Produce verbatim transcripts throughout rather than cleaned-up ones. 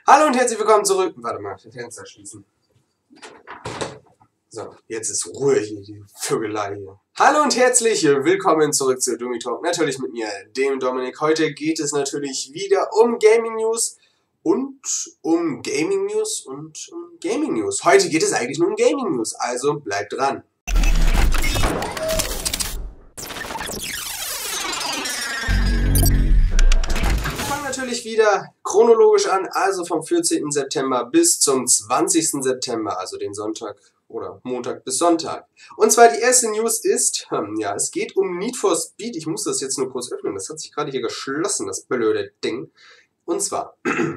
Hallo und herzlich willkommen zurück. Warte mal, für Fenster schließen. So, jetzt ist Ruhe hier, die Vögelei hier. Hallo und herzlich willkommen zurück zu Domi Talk. Natürlich mit mir, dem Dominik. Heute geht es natürlich wieder um Gaming News und um Gaming News und um Gaming News. Heute geht es eigentlich nur um Gaming News, also bleibt dran. Natürlich wieder chronologisch an, also vom vierzehnten September bis zum zwanzigsten September, also den Sonntag oder Montag bis Sonntag. Und zwar die erste News ist, hm, ja, es geht um Need for Speed. Ich muss das jetzt nur kurz öffnen, das hat sich gerade hier geschlossen, das blöde Ding. Und zwar,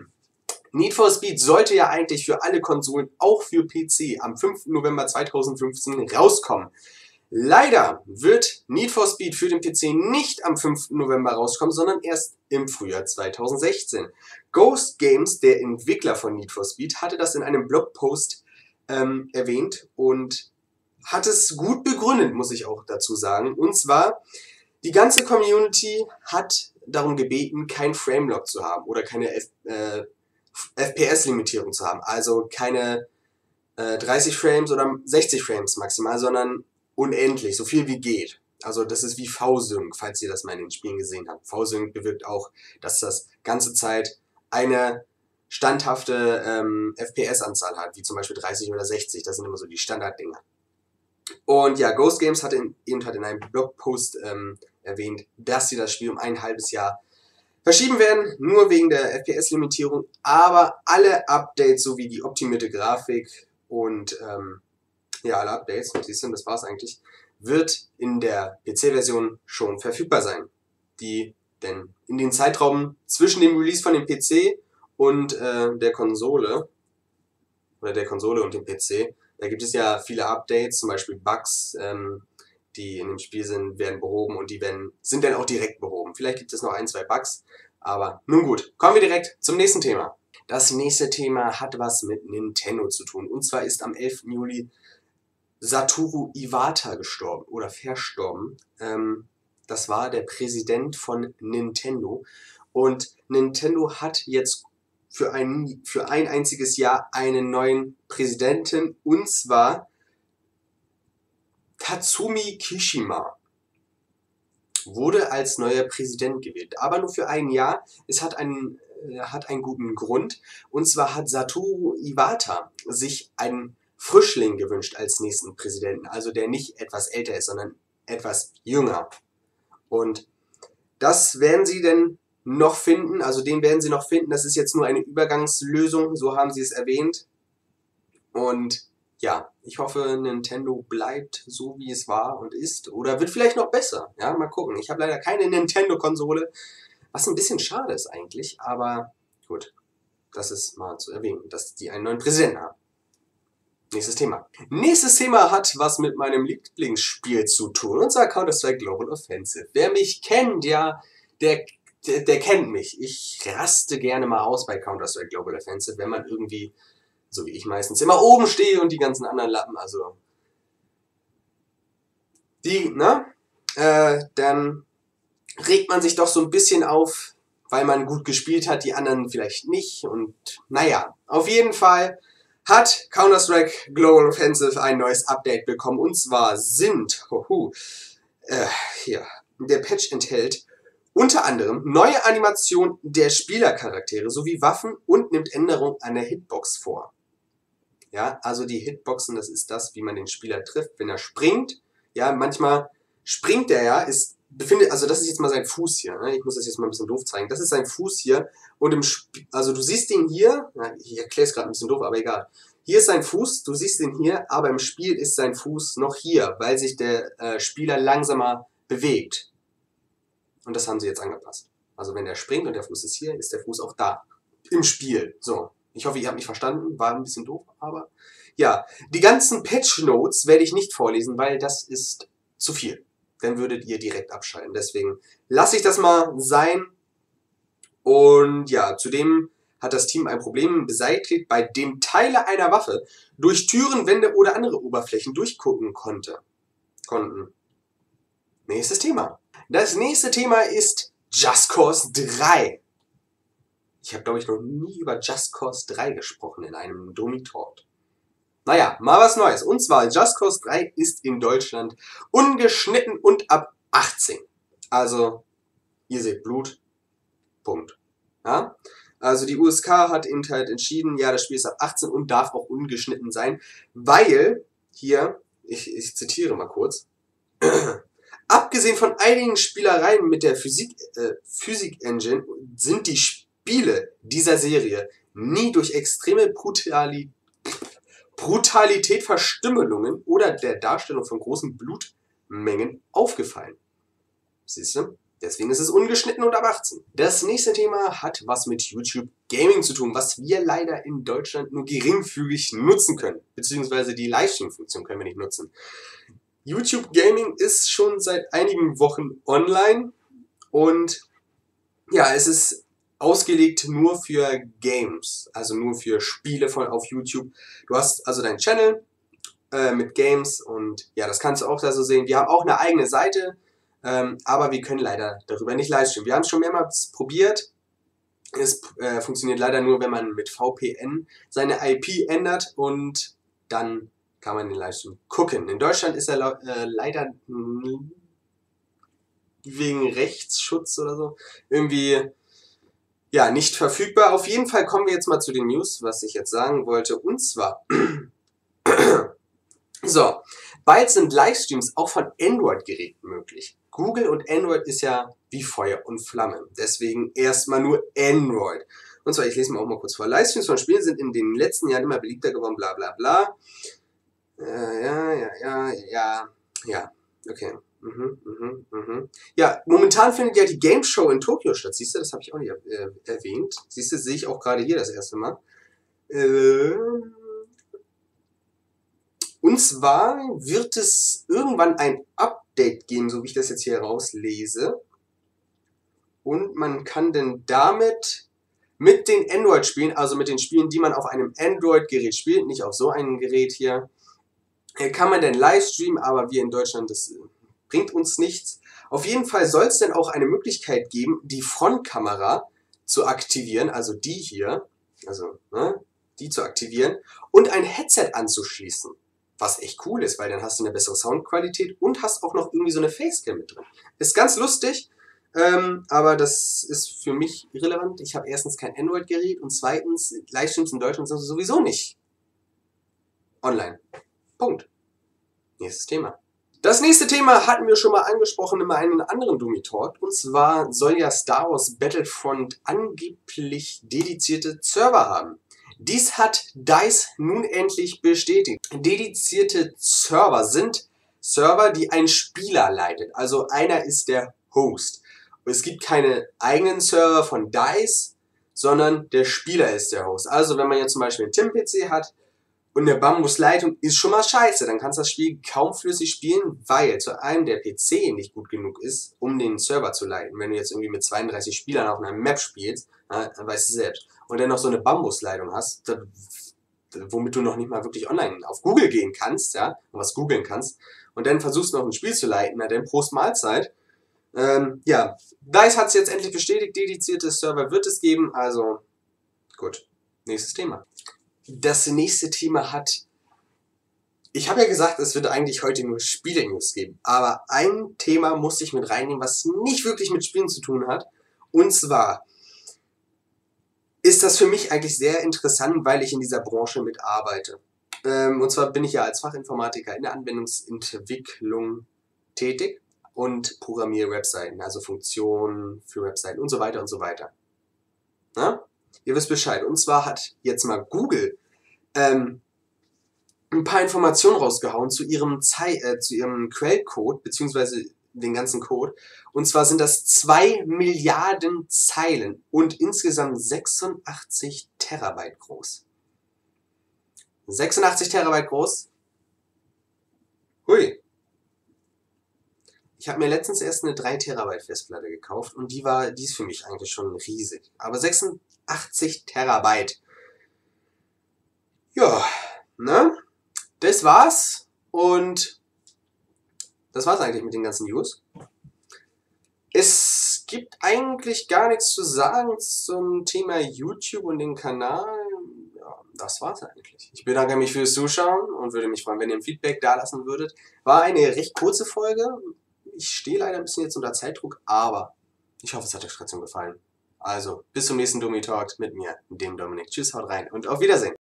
Need for Speed sollte ja eigentlich für alle Konsolen, auch für P C, am fünften November zweitausendfünfzehn rauskommen. Leider wird Need for Speed für den P C nicht am fünften November rauskommen, sondern erst im Frühjahr zweitausendsechzehn. Ghost Games, der Entwickler von Need for Speed, hatte das in einem Blogpost ähm, erwähnt und hat es gut begründet, muss ich auch dazu sagen. Und zwar, die ganze Community hat darum gebeten, kein Framelock zu haben oder keine F äh, F P S-Limitierung zu haben. Also keine äh, dreißig Frames oder sechzig Frames maximal, sondern unendlich, so viel wie geht. Also das ist wie V-Sync, falls ihr das mal in den Spielen gesehen habt. V-Sync bewirkt auch, dass das ganze Zeit eine standhafte ähm, F P S-Anzahl hat, wie zum Beispiel dreißig oder sechzig. Das sind immer so die Standarddinger. Und ja, Ghost Games hat in, eben hat in einem Blogpost ähm, erwähnt, dass sie das Spiel um ein halbes Jahr verschieben werden, nur wegen der F P S-Limitierung. Aber alle Updates sowie die optimierte Grafik und ähm, ja, alle Updates, siehst du, das war's eigentlich, wird in der P C-Version schon verfügbar sein. Die, denn in den Zeitraum zwischen dem Release von dem P C und äh, der Konsole, oder der Konsole und dem P C, da gibt es ja viele Updates, zum Beispiel Bugs, ähm, die in dem Spiel sind, werden behoben und die werden, sind dann auch direkt behoben. Vielleicht gibt es noch ein, zwei Bugs, aber nun gut. Kommen wir direkt zum nächsten Thema. Das nächste Thema hat was mit Nintendo zu tun. Und zwar ist am elften Juli Satoru Iwata gestorben oder verstorben. Ähm, das war der Präsident von Nintendo. Und Nintendo hat jetzt für ein, für ein einziges Jahr einen neuen Präsidenten, und zwar Tatsumi Kishima wurde als neuer Präsident gewählt. Aber nur für ein Jahr. Es hat einen, äh, hat einen guten Grund. Und zwar hat Satoru Iwata sich einen Frischling gewünscht als nächsten Präsidenten, also der nicht etwas älter ist, sondern etwas jünger. Und das werden sie denn noch finden, also den werden sie noch finden, das ist jetzt nur eine Übergangslösung, so haben sie es erwähnt. Und ja, ich hoffe, Nintendo bleibt so, wie es war und ist, oder wird vielleicht noch besser. Ja, mal gucken. Ich habe leider keine Nintendo-Konsole, was ein bisschen schade ist eigentlich, aber gut, das ist mal zu erwähnen, dass die einen neuen Präsidenten haben. Nächstes Thema. Nächstes Thema hat was mit meinem Lieblingsspiel zu tun, und zwar Counter-Strike Global Offensive. Wer mich kennt, ja, der, der, der kennt mich. Ich raste gerne mal aus bei Counter-Strike Global Offensive, wenn man irgendwie, so wie ich meistens, immer oben stehe und die ganzen anderen Lappen, also die, ne, äh, dann regt man sich doch so ein bisschen auf, weil man gut gespielt hat, die anderen vielleicht nicht, und naja, auf jeden Fall hat Counter-Strike Global Offensive ein neues Update bekommen, und zwar sind, hohu, äh, hier, der Patch enthält unter anderem neue Animationen der Spielercharaktere sowie Waffen und nimmt Änderungen an der Hitbox vor. Ja, also die Hitboxen, das ist das, wie man den Spieler trifft, wenn er springt. Ja, manchmal springt er ja, ist, befindet, also das ist jetzt mal sein Fuß hier, ne? Ich muss das jetzt mal ein bisschen doof zeigen. Das ist sein Fuß hier und im Sp also du siehst den hier, na, ich erkläre es gerade ein bisschen doof, aber egal. Hier ist sein Fuß, du siehst den hier, aber im Spiel ist sein Fuß noch hier, weil sich der äh, Spieler langsamer bewegt. Und das haben sie jetzt angepasst. Also wenn der springt und der Fuß ist hier, ist der Fuß auch da. Im Spiel. So. Ich hoffe, ihr habt mich verstanden. War ein bisschen doof, aber ja. Die ganzen Patch-Notes werde ich nicht vorlesen, weil das ist zu viel. Dann würdet ihr direkt abschalten. Deswegen lasse ich das mal sein. Und ja, zudem hat das Team ein Problem beseitigt, bei dem Teile einer Waffe durch Türen, Wände oder andere Oberflächen durchgucken konnte. konnten. Nächstes Thema. Das nächste Thema ist Just Cause drei. Ich habe, glaube ich, noch nie über Just Cause drei gesprochen in einem Domi-Talk. Naja, mal was Neues. Und zwar, Just Cause drei ist in Deutschland ungeschnitten und ab achtzehn. Also, ihr seht Blut. Punkt. Ja? Also die U S K hat eben halt entschieden, ja, das Spiel ist ab achtzehn und darf auch ungeschnitten sein, weil hier, ich, ich zitiere mal kurz, abgesehen von einigen Spielereien mit der Physik, äh, Physik-Engine sind die Spiele dieser Serie nie durch extreme Brutali Brutalität, Verstümmelungen oder der Darstellung von großen Blutmengen aufgefallen. Siehst du? Deswegen ist es ungeschnitten und ab achtzehn. Das nächste Thema hat was mit YouTube Gaming zu tun, was wir leider in Deutschland nur geringfügig nutzen können. Beziehungsweise die Livestream-Funktion können wir nicht nutzen. YouTube Gaming ist schon seit einigen Wochen online und ja, es ist ausgelegt nur für Games, also nur für Spiele von, auf YouTube. Du hast also deinen Channel äh, mit Games und ja, das kannst du auch da so sehen. Wir haben auch eine eigene Seite, ähm, aber wir können leider darüber nicht livestreamen. Wir haben es schon mehrmals probiert. Es äh, funktioniert leider nur, wenn man mit V P N seine I P ändert und dann kann man den Livestream gucken. In Deutschland ist er äh, leider wegen Rechtsschutz oder so irgendwie ja nicht verfügbar. Auf jeden Fall kommen wir jetzt mal zu den News, was ich jetzt sagen wollte. Und zwar, so, bald sind Livestreams auch von Android-Geräten möglich. Google und Android ist ja wie Feuer und Flamme. Deswegen erstmal nur Android. Und zwar, ich lese mal auch mal kurz vor. Livestreams von Spielen sind in den letzten Jahren immer beliebter geworden, bla bla bla. Äh, ja, ja, ja, ja, ja, okay. Mhm, mhm, mhm. Ja, momentan findet ja die Game Show in Tokio statt. Siehst du, das habe ich auch nicht äh, erwähnt. Siehst du, sehe ich auch gerade hier das erste Mal. Äh, und zwar wird es irgendwann ein Update geben, so wie ich das jetzt hier rauslese. Und man kann denn damit mit den Android-Spielen, also mit den Spielen, die man auf einem Android-Gerät spielt, nicht auf so einem Gerät hier, kann man denn Livestreamen, aber wir in Deutschland, das bringt uns nichts. Auf jeden Fall soll es denn auch eine Möglichkeit geben, die Frontkamera zu aktivieren, also die hier, also ne, die zu aktivieren und ein Headset anzuschließen. Was echt cool ist, weil dann hast du eine bessere Soundqualität und hast auch noch irgendwie so eine Facecam mit drin. Ist ganz lustig, ähm, aber das ist für mich irrelevant. Ich habe erstens kein Android-Gerät und zweitens, Livestreams in Deutschland sind sowieso nicht online. Punkt. Nächstes Thema. Das nächste Thema hatten wir schon mal angesprochen in einem anderen Domi-Talk. Und zwar soll ja Star Wars Battlefront angeblich dedizierte Server haben. Dies hat DICE nun endlich bestätigt. Dedizierte Server sind Server, die ein Spieler leitet. Also einer ist der Host. Und es gibt keine eigenen Server von DICE, sondern der Spieler ist der Host. Also wenn man jetzt zum Beispiel einen Tim-P C hat, und eine Bambusleitung ist schon mal scheiße, dann kannst du das Spiel kaum flüssig spielen, weil zu einem der P C nicht gut genug ist, um den Server zu leiten. Wenn du jetzt irgendwie mit zweiunddreißig Spielern auf einer Map spielst, dann weißt du selbst. Und dann noch so eine Bambusleitung hast, womit du noch nicht mal wirklich online auf Google gehen kannst, ja, und was googeln kannst, und dann versuchst noch ein Spiel zu leiten, na dann Prost Mahlzeit. Ähm, ja, DICE hat es jetzt endlich bestätigt, dedizierte Server wird es geben, also gut, nächstes Thema. Das nächste Thema hat, ich habe ja gesagt, es wird eigentlich heute nur Spiele-News geben, aber ein Thema musste ich mit reinnehmen, was nicht wirklich mit Spielen zu tun hat. Und zwar ist das für mich eigentlich sehr interessant, weil ich in dieser Branche mitarbeite. Ähm, und zwar bin ich ja als Fachinformatiker in der Anwendungsentwicklung tätig und programmiere Webseiten, also Funktionen für Webseiten und so weiter und so weiter. Na? Ihr wisst Bescheid. Und zwar hat jetzt mal Google ähm, ein paar Informationen rausgehauen zu ihrem, Zei äh, zu ihrem Quellcode, beziehungsweise den ganzen Code. Und zwar sind das zwei Milliarden Zeilen und insgesamt sechsundachtzig Terabyte groß. sechsundachtzig Terabyte groß? Hui. Ich habe mir letztens erst eine drei Terabyte Festplatte gekauft und die war, die ist für mich eigentlich schon riesig. Aber sechsundachtzig Terabyte. Ja, ne? Das war's. Und das war's eigentlich mit den ganzen News. Es gibt eigentlich gar nichts zu sagen zum Thema YouTube und den Kanal. Ja, das war's eigentlich. Ich bedanke mich fürs Zuschauen und würde mich freuen, wenn ihr ein Feedback da lassen würdet. War eine recht kurze Folge. Ich stehe leider ein bisschen jetzt unter Zeitdruck, aber ich hoffe, es hat euch trotzdem gefallen. Also, bis zum nächsten Domi Talk mit mir, dem Dominik. Tschüss, haut rein und auf Wiedersehen.